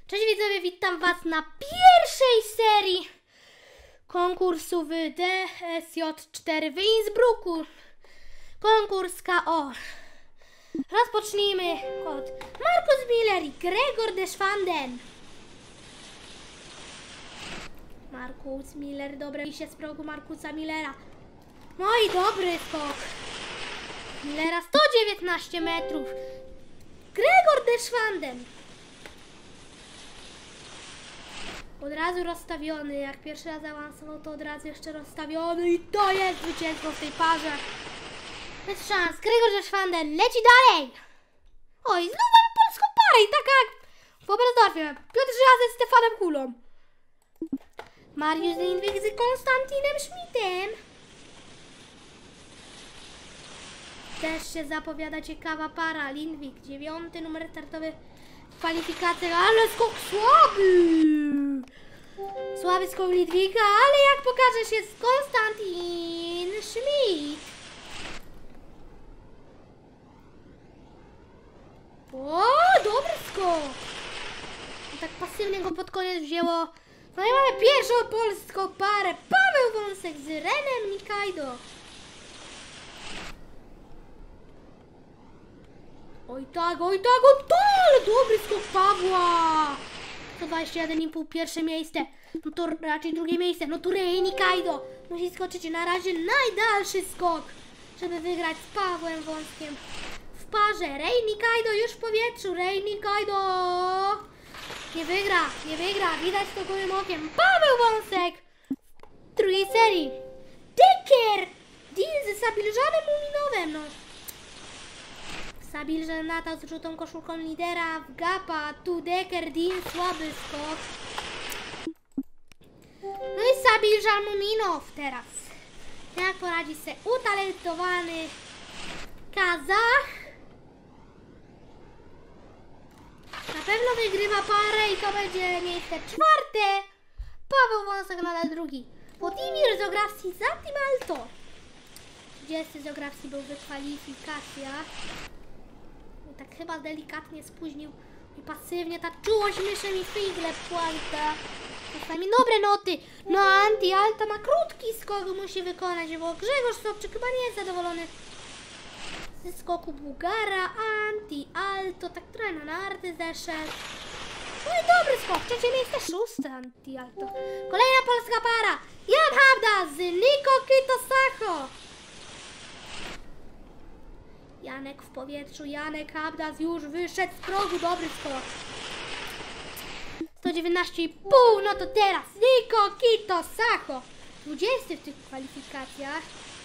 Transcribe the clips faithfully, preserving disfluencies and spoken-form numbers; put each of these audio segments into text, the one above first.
Cześć widzowie, witam was na pierwszej serii konkursu w D S J cztery w Innsbrucku. Konkurs K O. Rozpocznijmy od Markus Miller i Gregor Deschwanden. Markus Miller, dobre się z progu Markusa Millera. No i dobry skok. Millera sto dziewiętnaście metrów. Gregor Deschwanden. Od razu rozstawiony, jak pierwszy raz awansował, to od razu jeszcze rozstawiony i to jest zwycięstwo w tej parze. Bez szans, Gregor Deschwanden leci dalej. Oj, znowu mamy polską parę i tak jak w Oberstdorfie. Piotr Żyła ze Stefanem Kulą. Mariusz Lindwik z Konstantinem Schmidtem. Też się zapowiada ciekawa para. Lindwik, dziewiąty numer startowy w kwalifikacjach, ale skok słaby. Słaby skok Lindwika, ale jak pokaże się z Konstantin Schmidt. O, dobry skok. Tak pasywnie go pod koniec wzięło. No i mamy pierwszą polską parę. Paweł Wąsek z Renem Nikajdo. Oj tak, oj tak, oj tak, ale dobry skok Pawła. sto dwadzieścia jeden i pół, pierwsze miejsce. No to raczej drugie miejsce. No to Rei Nikajdo musi skoczyć na razie najdalszy skok, żeby wygrać z Pawłem Wąskiem w parze. Rei Nikajdo już w powietrzu. Rei Nikajdo nie wygra, nie wygra. Widać to gołym okiem. Paweł Wąsek w drugiej serii. Decker deal ze Sabilżanem Muminowem. No. Sabilżan latał z żółtą koszulką lidera w Gapa. Tu Decker deal, słaby skok. No i Sabilżan Muminow teraz. Jak poradzi sobie utalentowany Kazach. Na pewno wygrywa parę i to będzie miejsce czwarte. Paweł Wąsek nadal drugi. Władimir Zografski za Team Alto. trzydziesty Zografski był w kwalifikacjach. I tak chyba delikatnie spóźnił i pasywnie ta czułość myszem i figle płanta. Czasami dobre noty. No Anti Alto ma krótki skok, musi wykonać, bo Grzegorz Sobczyk chyba nie jest zadowolony ze skoku Bułgara. Anti Alto tak trochę na narty zeszedł. No i dobry skok, trzecie miejsce, szóste Anti Alto. Kolejna polska para. Jan Habdas z Niko Kitosacho. Janek w powietrzu, Janek Habdas już wyszedł z progu, dobry skok. sto dziewiętnaście i pół, no to teraz Niko Kitosacho. dwudziesty w tych kwalifikacjach.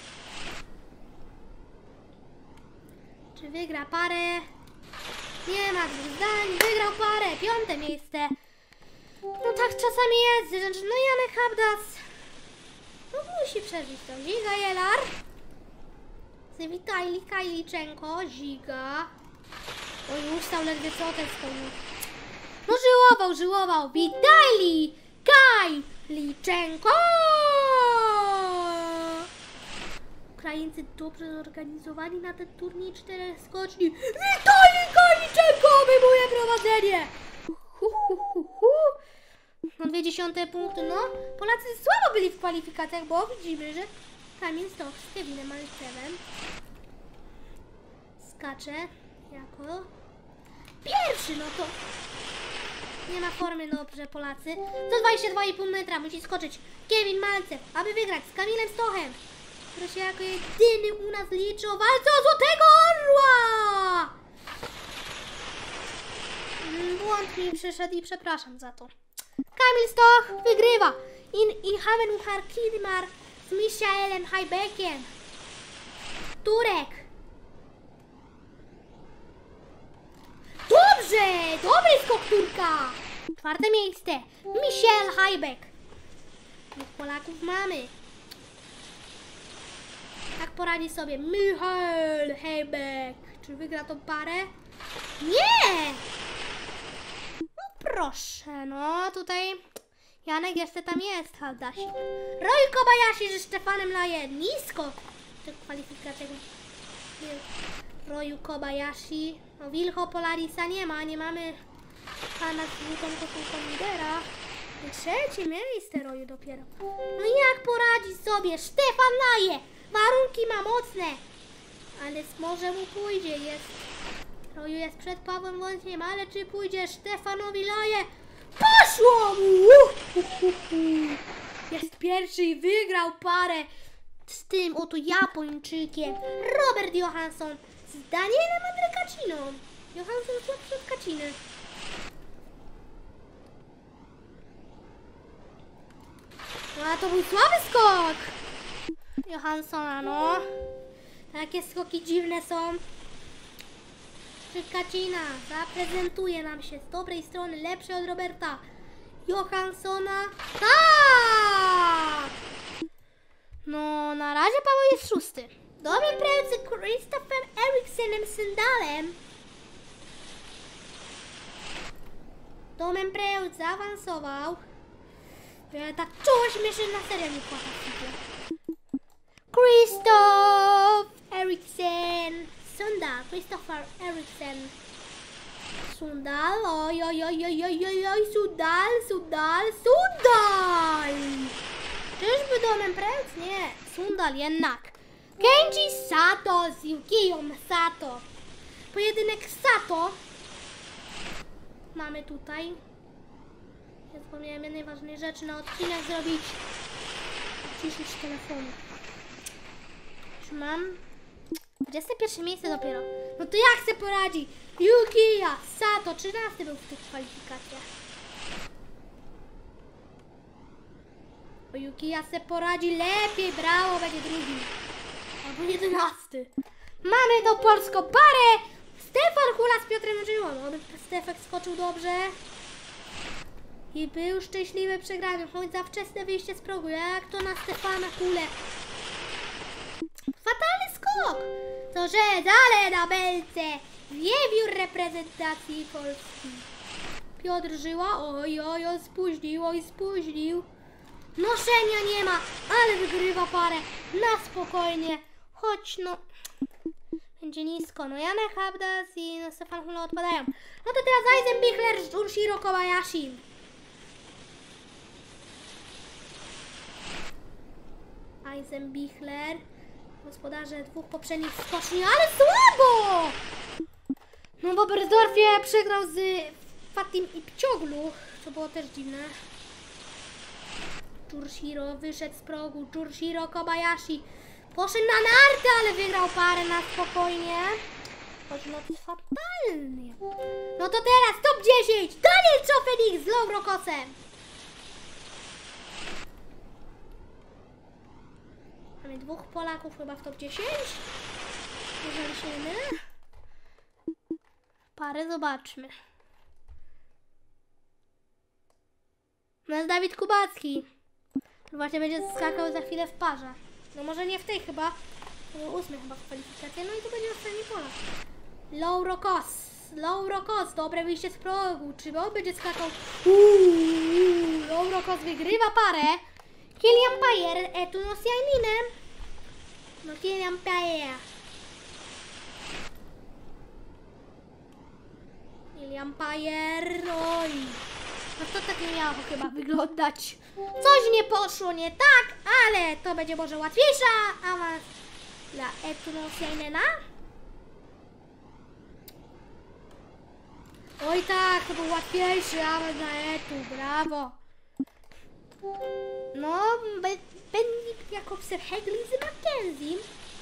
Czy wygra parę? Nie ma dwóch zdań, wygrał parę, piąte miejsce. No tak czasami jest, że no Janek Habdas no musi przeżyć to. Ziga Jelar z Witajli Kajliczenko, Ziga. O, już stał ledwie co ten skonił. No żyłował, żyłował. Witajli Kajliczenko. Ukraińcy dobrze zorganizowani na ten turniej czterech skoczni. Witajli Kajliczenko obejmuje prowadzenie. Hu, hu, hu, hu. No dwie dziesiąte punkty, no. Polacy słabo byli w kwalifikacjach, bo widzimy, że Kamil Stoch z Kevinem Malcewem skacze jako pierwszy, no to nie ma formy, dobrze Polacy. sto dwadzieścia dwa i pół metra musi skoczyć Kevin Malcew, aby wygrać z Kamilem Stochem, który się jako jedyny u nas liczy o walce o Złotego Orła. Błąd mi przyszedł i przepraszam za to. Kamil Stoch wygrywa. In i Havenuhar Kidmar z Michaelem Hajbekiem. Turek. Dobrze! Dobry skok Turka! Czwarte miejsce. Michael Hajbek. Dwóch Polaków mamy. Tak poradzi sobie Michael Hajbek. Czy wygra tą parę? Nie! No proszę, no tutaj Janek jeszcze tam jest, Haldasi. Roy Kobayashi ze Stefanem Laje. Nisko w tych kwalifikacjach. Royu Kobayashi. No Wilho Polarisa nie ma, nie mamy pana nad złotą koszulką lidera. I trzecie miejsce Roju dopiero. No jak poradzi sobie? Stefan Laje! Warunki ma mocne. Ale może mu pójdzie. Jest. Roju jest przed Pawłem Wąsiem, ale czy pójdzie Stefanowi Laje? Poszło mu! Jest pierwszy i wygrał parę z tym oto Japończykiem. Robert Johansson z Danielem Andrekaciną. Johansson słabszy od Kaciny. No a to był słaby skok Johanssona, no. Takie skoki dziwne są. Czy Kacina zaprezentuje nam się z dobrej strony, lepszy od Roberta Johanssona. Tak! No, na razie Paweł jest szósty. Dobry pręd z Christopher Eriksenem Syndalem. Domen Preut zaawansował. Ja tak czuło śmiesznie na serio mi płata. Christoph Eriksen Sundal. Christopher Eriksen Sundal. Oj, oj, oj, oj, oj, oj, oj, Sundal, Sundal, Sundal. Czyżby Domen Preut? Nie, Sundal jednak. Kenji Sato z Yukiją Sato. Pojedynek Sato. Mamy tutaj. Ja zapomniałem jednej ważnej rzeczy na odcinek zrobić. Ciszyć telefonu. Już mam dwudzieste pierwsze miejsce dopiero. No to jak se poradzi? Yukiya Sato, trzynasty był w tych kwalifikacjach. Bo Yukiya se poradzi lepiej, brawo, będzie drugi. Albo jedenasty. Mamy do polską parę. Stefan Hula z Piotrem Żyłoną. Stefek skoczył dobrze. I był szczęśliwy przegrany. Choć za wczesne wyjście z progu. Jak to na Stefana Hulę. Fatalny skok. To, że dalej na belce. Wiewiór reprezentacji Polski. Piotr Żyła. Oj, oj, oj, spóźnił, oj, spóźnił. Noszenia nie ma, ale wygrywa parę. Na spokojnie. Choć no... Będzie nisko. No Janek Habdas i no Stefan Hula odpadają. No to teraz Eisenbichler z Junshiro Kobayashi. Eisenbichler. Gospodarze dwóch poprzednich skoczni, ale słabo! No bo Bersdorfie przegrał z Fatim Ipcioglu, co było też dziwne. Junshiro wyszedł z progu. Junshiro Kobayashi poszedł na narty, ale wygrał parę na spokojnie. Choć no to fatalnie. No to teraz top dziesięć. Daniel Czofenik z Low Rokosem. Mamy dwóch Polaków chyba w top dziesięć. Jeżeli się nie mylę. Parę zobaczmy. No jest Dawid Kubacki. Właśnie będzie skakał za chwilę w parze. No może nie w tej chyba. To był ósmy chyba w kwalifikacji. No i tu będzie ostatni Polak. Low Rokos. Low Rokos. Dobre wyjście z progu. Czy on będzie skakał? Uuu, Low Rokos wygrywa parę. Kylian Payer. Etu no z Janinem. No Kylian Payer. Kylian Payer. Oj. No to tak nie miało chyba wyglądać. Coś nie poszło nie tak, ale to będzie może łatwiejsza awans dla Etu no z Janina. Oj tak, to był łatwiejszy awans dla Etu, brawo. No, Bendik Jakobsen Hegli z Mackenzie.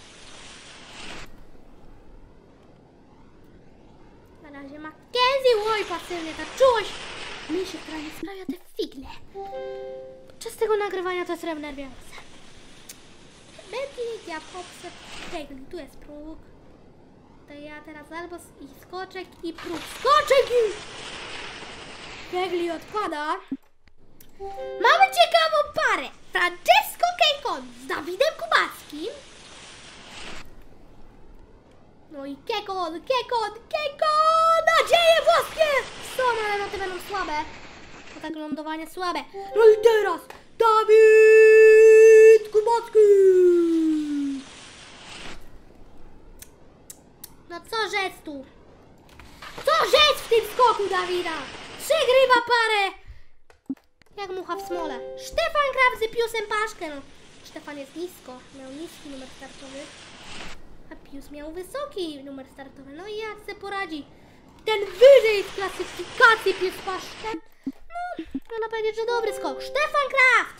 Na razie Mackenzie, oj pasywnie, ta czułość myśl, która nie sprawia te figle. Podczas tego nagrywania to jest nerwiące. Bendik Jakobsen Hegli, tu jest próg. To ja teraz albo i skoczek i próg. Skoczek i... Hegli odpada. Mamy ciekawą parę. Francesco Kekon z Dawidem Kubackim. No i Kekon, Kekon, Kekon! Nadzieje włoskie! Są, ale no te będą słabe. To tak lądowanie słabe. No i teraz Dawid Kubacki! No co rzec tu? Co rzec w tym skoku Dawida? Trzy wygrywa parę. Jak mucha w smole. Stefan Kraft z Piusem Paszkę. No, Stefan jest nisko. Miał niski numer startowy. A Pius miał wysoki numer startowy. No i jak se poradzi? Ten wyżej w klasyfikacji Pius Paszkę. No, można powiedzieć, że dobry skok. Stefan Kraft!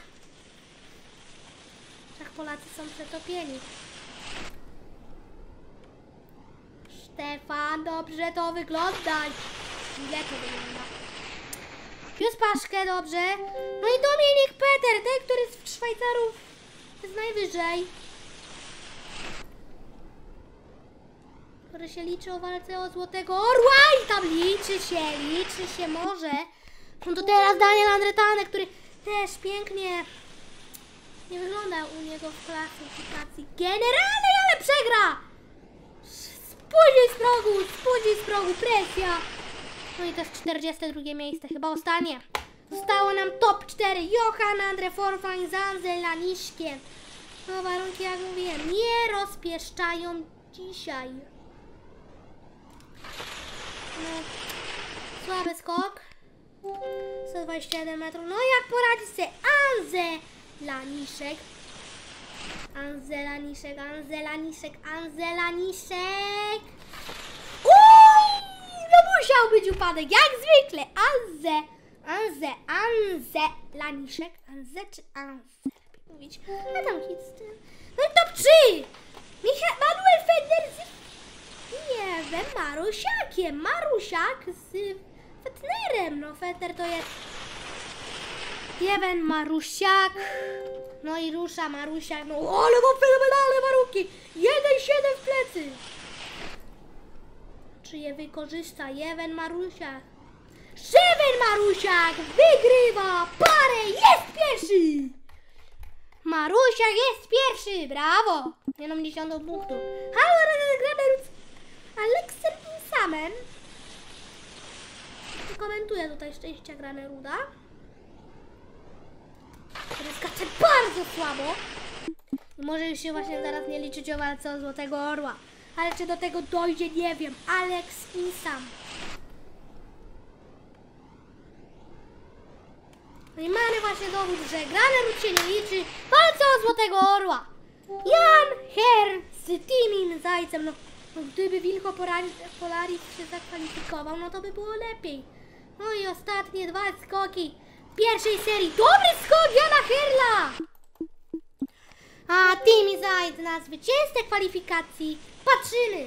Wszak Polacy są przetopieni. Stefan, dobrze to wygląda. Źle to wygląda. Pius Paszkę, dobrze. No i Dominik Peter, ten, który z Szwajcarów jest najwyżej. Który się liczy o walce o Złotego Orła i tam liczy się, liczy się może. No to teraz Daniel Andretane, który też pięknie nie wygląda u niego w klasyfikacji generalnej, ale przegra! Spóźnij z progu, spóźnij z progu, presja! No i to jest czterdzieste drugie miejsce, chyba ostatnie. Zostało nam top cztery. Johan Andre Forfang z Anzelaniszkiem. No warunki, jak mówiłem, nie rozpieszczają dzisiaj. No, słaby skok. sto dwadzieścia jeden metrów. No jak poradzi sobie Anzelaniszek. Anzelaniszek, Anzelaniszek, Anzelaniszek. Uj! No musiał być upadek, jak zwykle. Anze, Anze, Anzelaniszek. Anze czy Anze? Lepiej mówić. A tam hit z tym. No i top trzy. Michał, Manuel Fender z Jewem Marusiakiem. Marusiak z Fetnerem. No Fetter to jest Jewen Marusiak. No i rusza Marusiak. No ale ma fenomenalne warunki. jeden siedem w plecy. Czy je wykorzysta Jewen Marusiak? Jewen Marusiak wygrywa parę. Jest pierwszy. Marusiak jest pierwszy. Brawo. Jedną dziesiątą punktu. Halo, Granerus. Alekser Insamen. Komentuję tutaj szczęścia Graneruda. Który skacze bardzo słabo. I może już się właśnie zaraz nie liczyć o walce o Złotego Orła. Ale czy do tego dojdzie, nie wiem. Alex Insam. No i mamy właśnie dowód, że Granerud się nie liczy w walce o Złotego Orła. Jan Her z Timin Zajcem. No, no gdyby Wilko Polaris się zakwalifikował, no to by było lepiej. No i ostatnie dwa skoki pierwszej serii. Dobry skok Jana Herla! A Timi Zajc na zwycięzcę kwalifikacji. Patrzymy!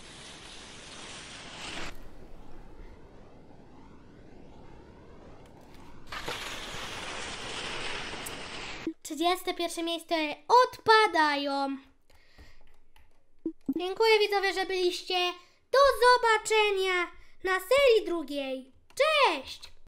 trzydzieste pierwsze miejsce odpadają. Dziękuję widzowie, że byliście. Do zobaczenia na serii drugiej. Cześć!